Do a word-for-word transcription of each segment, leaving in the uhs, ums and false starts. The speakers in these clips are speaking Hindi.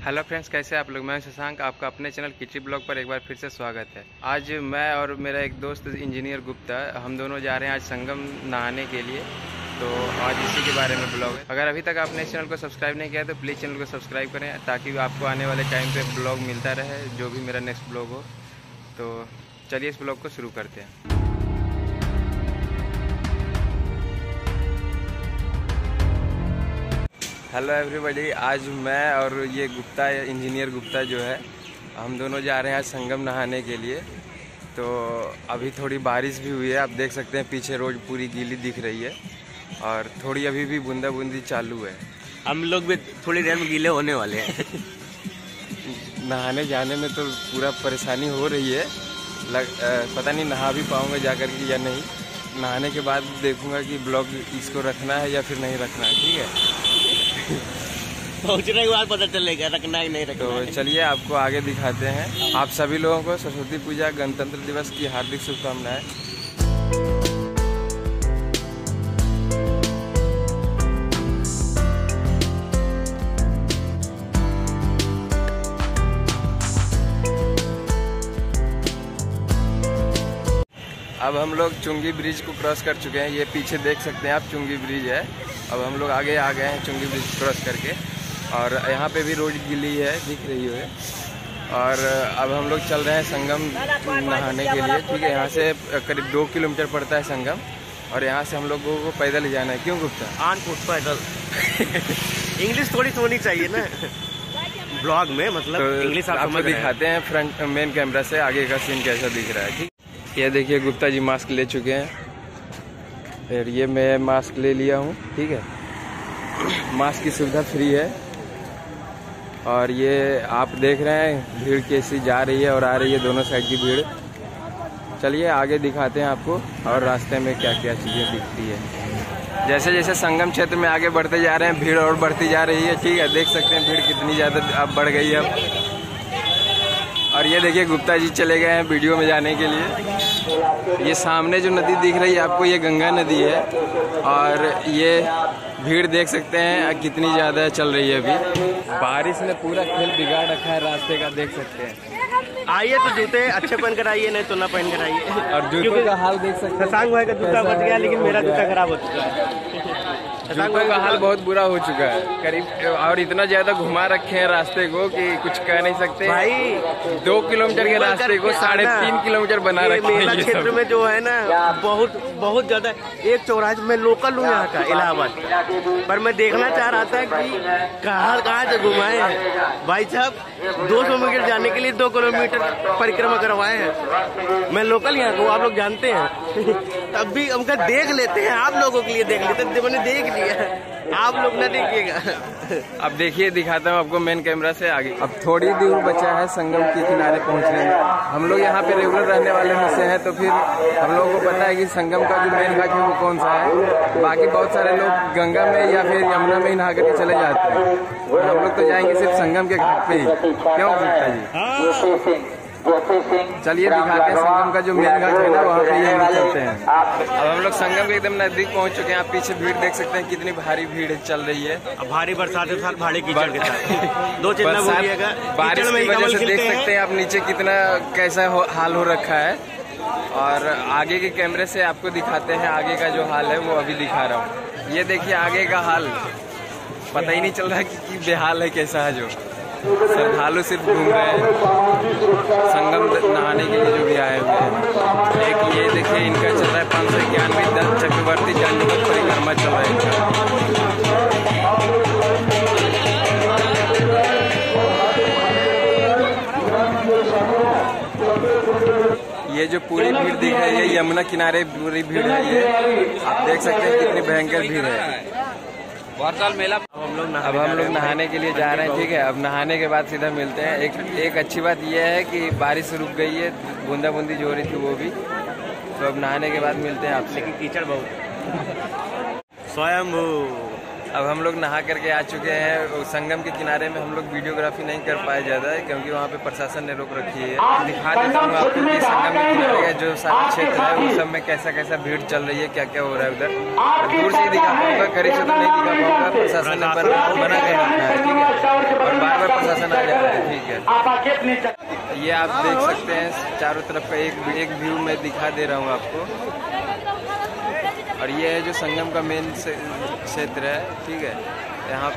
हेलो फ्रेंड्स, कैसे आप लोग। मैं शशांक, आपका अपने चैनल किची ब्लॉग पर एक बार फिर से स्वागत है। आज मैं और मेरा एक दोस्त इंजीनियर गुप्ता, हम दोनों जा रहे हैं आज संगम नहाने के लिए। तो आज इसी के बारे में ब्लॉग है। अगर अभी तक आपने इस चैनल को सब्सक्राइब नहीं किया तो प्लीज़ चैनल को सब्सक्राइब करें, ताकि आपको आने वाले टाइम पर ब्लॉग मिलता रहे, जो भी मेरा नेक्स्ट ब्लॉग हो। तो चलिए इस ब्लॉग को शुरू करते हैं। हेलो एवरीबॉडी, आज मैं और ये गुप्ता इंजीनियर गुप्ता जो है, हम दोनों जा रहे हैं आज संगम नहाने के लिए। तो अभी थोड़ी बारिश भी हुई है, आप देख सकते हैं पीछे रोड पूरी गीली दिख रही है और थोड़ी अभी भी बूंदा बूंदी चालू है। हम लोग भी थोड़ी देर में गीले होने वाले हैं। नहाने जाने में तो पूरा परेशानी हो रही है, लग आ, पता नहीं नहा भी पाऊँगा जा कर के या नहीं। नहाने के बाद देखूँगा कि ब्लॉग इसको रखना है या फिर नहीं रखना है। ठीक है, पहुंचने के बाद पता चलेगा रखना है नहीं रखना। तो चलिए आपको आगे दिखाते हैं। आप सभी लोगों को सरस्वती पूजा, गणतंत्र दिवस की हार्दिक शुभकामनाएं। अब हम लोग चुंगी ब्रिज को क्रॉस कर चुके हैं। ये पीछे देख सकते हैं आप, चुंगी ब्रिज है। अब हम लोग आगे आ गए हैं चुंगी ब्रिज क्रॉस करके, और यहाँ पे भी रोड गीली है, दिख रही है। और अब हम लोग चल रहे हैं संगम नहाने के लिए। ठीक है, यहाँ से करीब दो किलोमीटर पड़ता है संगम, और यहाँ से हम लोगों को पैदल ही जाना है। क्यों गुप्ता? आन फुट पैदल। इंग्लिश थोड़ी होनी चाहिए ना ब्लॉग में, मतलब तो इंग्लिश आप आपको दिखाते हैं फ्रंट मेन कैमरा से आगे का सीन कैसा दिख रहा है। ठीक, ये देखिए गुप्ता जी मास्क ले चुके हैं, फिर ये मैं मास्क ले लिया हूँ। ठीक है, मास्क की सुविधा फ्री है। और ये आप देख रहे हैं भीड़ कैसी जा रही है और आ रही है, दोनों साइड की भीड़। चलिए आगे दिखाते हैं आपको, और रास्ते में क्या क्या चीज़ें दिखती है। जैसे जैसे संगम क्षेत्र में आगे बढ़ते जा रहे हैं, भीड़ और बढ़ती जा रही है। ठीक है, देख सकते हैं भीड़ कितनी ज़्यादा अब बढ़ गई है अब। और ये देखिए गुप्ता जी चले गए हैं वीडियो में जाने के लिए। ये सामने जो नदी दिख रही है आपको, ये गंगा नदी है। और ये भीड़ देख सकते हैं कितनी ज़्यादा चल रही है अभी। बारिश ने पूरा खेल बिगाड़ रखा है रास्ते का, देख सकते हैं। आइए तो जूते अच्छे पहन कर आइए, नहीं तो ना पहन कर आइए। और जूतों का हाल देख सकते हैं। शशांक भाई का जूता बच गया, लेकिन मेरा जूता खराब हो चुका है। जूतों का हाल बहुत बुरा हो चुका है करीब, और इतना ज्यादा घुमा रखे हैं रास्ते को कि कुछ कह नहीं सकते भाई। दो किलोमीटर के रास्ते को साढ़े तीन किलोमीटर बना रखे हैं। मेला क्षेत्र में जो है ना, बहुत बहुत ज्यादा। एक चौराहे में लोकल हूँ यहाँ का, इलाहाबाद का, पर मैं देखना चाह रहा था कि कहाँ कहाँ से घुमाए हैं भाई साहब। दो सौ मीटर जाने के लिए दो किलोमीटर परिक्रमा करवाए हैं। मैं लोकल यहाँ का हूँ, आप लोग जानते हैं। तब भी हमका देख लेते हैं, आप लोगों के लिए देख लेते हैं। मैंने देख लिया, आप लोग ना देखिएगा। अब देखिए, दिखाता हूँ आपको मेन कैमरा से आगे। अब थोड़ी दूर बचा है संगम के किनारे पहुँचने में। हम लोग यहाँ पे रेगुलर रहने वाले में से हैं, तो फिर हम लोगों को पता है कि संगम का जो मेन घाट है वो कौन सा है। बाकी बहुत सारे लोग गंगा में या फिर यमुना में ही नहा करके चले जाते हैं, और हम लोग तो जाएंगे सिर्फ संगम के घाट पे ही। क्यों गुप्ता जी? चलिए दिखाते हैं संगम का जो मेन घाट है ना, वहाँ पे हम लोग चलते हैं। अब हम लोग संगम के एकदम नजदीक पहुँच चुके हैं। आप पीछे भीड़ देख सकते हैं, कितनी भारी भीड़ चल रही है। अब भारी बरसात के साथ भारी कीचड़ के साथ दो चीज बोलिएगा। बारिश की वजह से देख सकते हैं आप नीचे कितना कैसा हो, हाल हो रखा है। और आगे के कैमरे से आपको दिखाते हैं आगे का जो हाल है, वो अभी दिखा रहा हूँ। ये देखिए आगे का हाल, पता ही नहीं चल रहा कि बेहाल है कैसा है। जो श्रद्धालु सिर्फ घूम रहे हैं संगम नहाने के लिए, जो भी आए हुए हैं। एक ये देखिए इनका चल रहा है पाँच सौ इक्यानवे दल चक्रवर्ती दंडवत परिक्रमा चल रहा है। ये जो पूरी भीड़ दिख रही है, यमुना किनारे पूरी भीड़ है। ये आप देख सकते हैं कितनी भयंकर भीड़ है। मेला अब हम लोग अब हम लोग नहाने के लिए जा रहे हैं। ठीक है, अब नहाने के बाद सीधा मिलते हैं। एक एक अच्छी बात यह है कि बारिश रुक गई है, बूंदा बूंदी जो हो रही थी वो भी। तो अब नहाने के बाद मिलते हैं आपसे। लेकिन कीचड़ बहुत। स्वयंभू अब हम लोग नहा करके आ चुके हैं। संगम के किनारे में हम लोग वीडियोग्राफी नहीं कर पाए ज़्यादा है, क्योंकि वहाँ पे प्रशासन ने रोक रखी है। दिखा देता हूँ आपको कि संगम के किनारे का जो सारा क्षेत्र है उस सब में कैसा कैसा भीड़ चल रही है, क्या क्या हो रहा है उधर। दूर से ही दिखा पाऊंगा, करीब से तो नहीं दिखा पाऊंगा, प्रशासन ने बना कर रखा है, ठीक है। और बार बार प्रशासन आ जा रहा है, ठीक है। ये आप देख सकते हैं चारों तरफ का एक एक व्यू में दिखा दे रहा हूँ आपको। और ये है जो संगम का मेन क्षेत्र है, ठीक है। यहाँ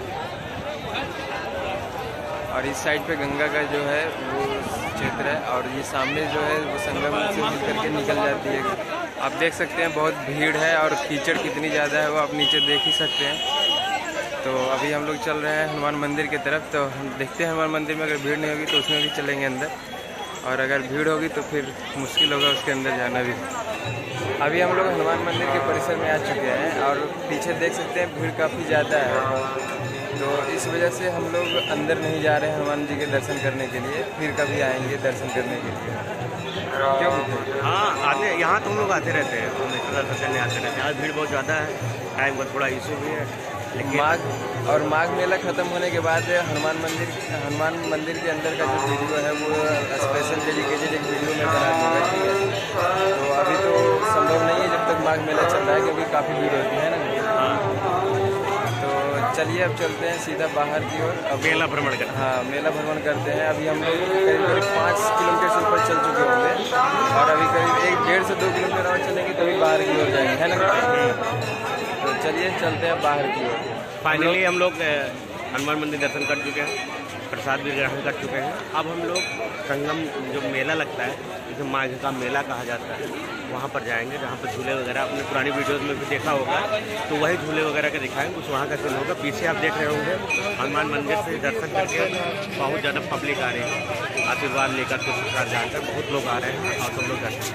और इस साइड पे गंगा का जो है वो क्षेत्र है, और ये सामने जो है वो संगम से मिल करके निकल जाती है। आप देख सकते हैं बहुत भीड़ है और कीचड़ कितनी ज़्यादा है वो आप नीचे देख ही सकते हैं। तो अभी हम लोग चल रहे हैं हनुमान मंदिर की तरफ। तो हम देखते हैं हनुमान मंदिर में अगर भीड़ नहीं होगी तो उसमें भी चलेंगे अंदर, और अगर भीड़ होगी तो फिर मुश्किल होगा उसके अंदर जाना भी। अभी हम लोग हनुमान मंदिर के परिसर में आ चुके हैं और पीछे देख सकते हैं भीड़ काफ़ी ज़्यादा है। तो इस वजह से हम लोग अंदर नहीं जा रहे हैं हनुमान जी के दर्शन करने के लिए, फिर कभी आएंगे दर्शन करने के लिए। क्यों? हाँ, आते यहाँ तो हम लोग आते रहते हैं, हमेशा दर्शन करने आते रहते हैं। आज भीड़ बहुत ज़्यादा है, टाइम का थोड़ा इशू भी है, लेकिन माघ और माघ मेला ख़त्म होने के बाद हनुमान मंदिर हनुमान मंदिर के अंदर का जो वीडियो है वो स्पेशल डेडिकेटेड एक वीडियो में बना दूँगा, ठीक है। तो अभी तो संभव नहीं है जब तक माघ मेला चल रहा है, क्योंकि काफ़ी भीड़ होती है ना। तो चलिए अब चलते हैं सीधा बाहर की ओर। अब मेला भ्रमण करते हैं। हाँ, मेला भ्रमण करते हैं। अभी हम लोग करीब करीब पाँच किलोमीटर से ऊपर चल चुके होंगे, और अभी करीब एक डेढ़ से दो किलोमीटर और चलेंगे तभी बाहर की ओर जाएंगे, है ना। तो चलिए चलते हैं बाहर की ओर। फाइनली हम लोग हनुमान मंदिर दर्शन कर चुके हैं, प्रसाद भी ग्रहण कर चुके हैं। अब हम लोग संगम जो मेला लगता है, जिसे माघ का मेला कहा जाता है, वहाँ पर जाएंगे, जहाँ पर झूले वगैरह आपने पुरानी वीडियोस में भी देखा होगा। तो वही झूले वगैरह के दिखाएंगे, कुछ वहाँ का सीन होगा। पीछे आप देख रहे होंगे हनुमान मंदिर से दर्शन करके बहुत ज़्यादा पब्लिक आ रही है, आशीर्वाद लेकर के प्रसाद जानकर बहुत लोग आ रहे हैं, और सब लोग दर्शन।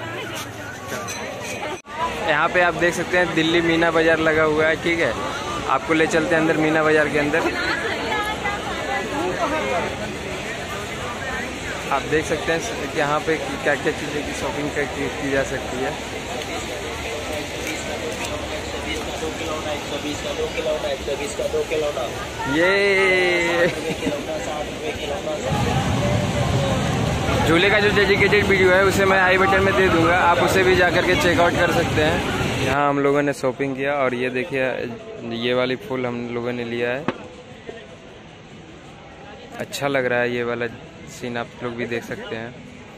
यहाँ पे आप देख सकते हैं दिल्ली मीना बाज़ार लगा हुआ है, ठीक है। आपको ले चलते हैं अंदर मीना बाज़ार के अंदर। आप देख सकते हैं कि यहाँ पे क्या क्या चीज़ें की शॉपिंग की, की जा सकती है। ये झूले का जो डेडिकेटेड वीडियो है उसे मैं आई बटन में दे दूंगा, आप उसे भी जाकर के चेकआउट कर सकते हैं। यहाँ हम लोगों ने शॉपिंग किया, और ये देखिए ये वाली फूल हम लोगों ने लिया है, अच्छा लग रहा है। ये वाला सीन आप लोग भी देख सकते हैं।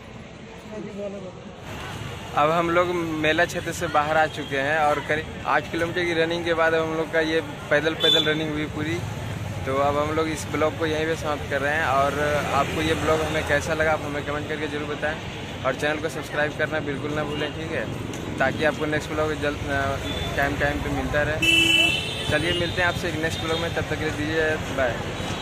अब हम लोग मेला क्षेत्र से बाहर आ चुके हैं, और करीब आठ किलोमीटर की रनिंग के बाद हम लोग का ये पैदल पैदल रनिंग हुई पूरी। तो अब हम लोग इस ब्लॉग को यहीं पे समाप्त कर रहे हैं, और आपको ये ब्लॉग हमें कैसा लगा आप हमें कमेंट करके ज़रूर बताएं, और चैनल को सब्सक्राइब करना बिल्कुल ना भूलें, ठीक है, ताकि आपको नेक्स्ट ब्लॉग जल्द टाइम टाइम पे मिलता रहे। चलिए मिलते हैं आपसे एक नेक्स्ट ब्लॉग में, तब तक के लिए दीजिए बाय।